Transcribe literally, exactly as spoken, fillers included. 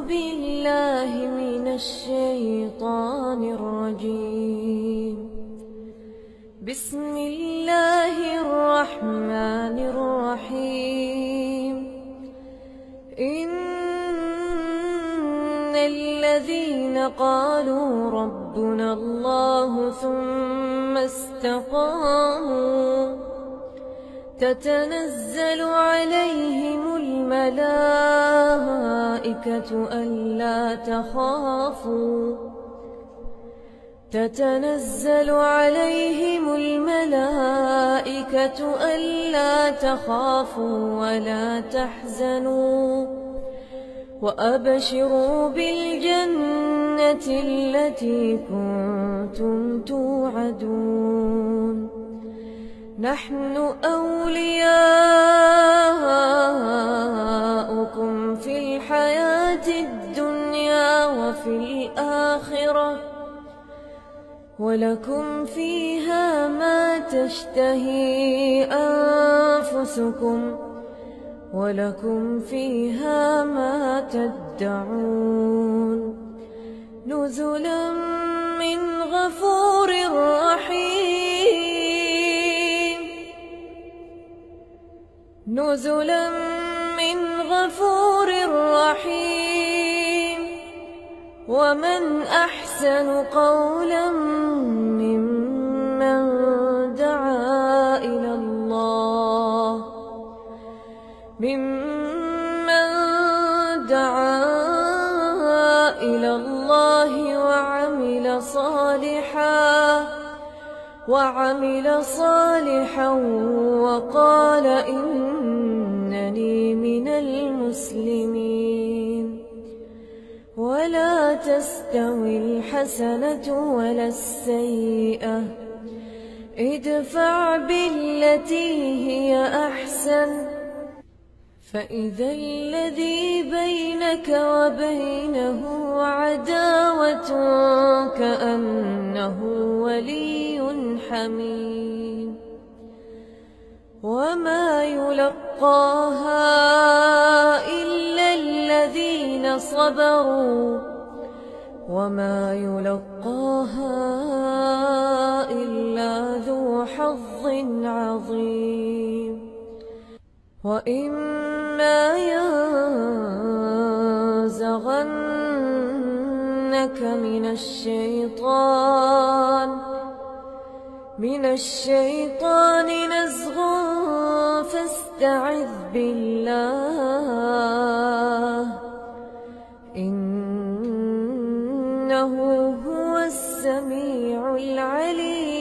بالله من الشيطان الرجيم. بسم الله الرحمن الرحيم. إن الذين قالوا ربنا الله ثم استقاموا تتنزل عليهم الملائكة ألا تخافوا تتنزل عليهم الملائكة ألا تخافوا ولا تحزنوا وأبشروا بالجنة التي كنتم توعدون. نحن أولياؤكم في الحياة الدنيا وفي الآخرة ولكم فيها ما تشتهي أنفسكم ولكم فيها ما تدعون. نزلا من غفور رحيم. نزلا من غفور رحيم. ومن أحسن قولا ممن دعا إلى الله ممن دعا إلى الله وعمل صالحا وعمل صالحا وقال إنني من المسلمين. ولا تستوي الحسنة ولا السيئة ادفع بالتي هي أحسن فإذا الذي بينك وبينه عداوة كأنه ولي حميم. وما يلقاها إلا الذين صبروا وما يلقاها إلا ذو حظ عظيم. وإما ينزغنك من الشيطان من الشيطان نزغ فاستعذ بالله إنه هو السميع العليم.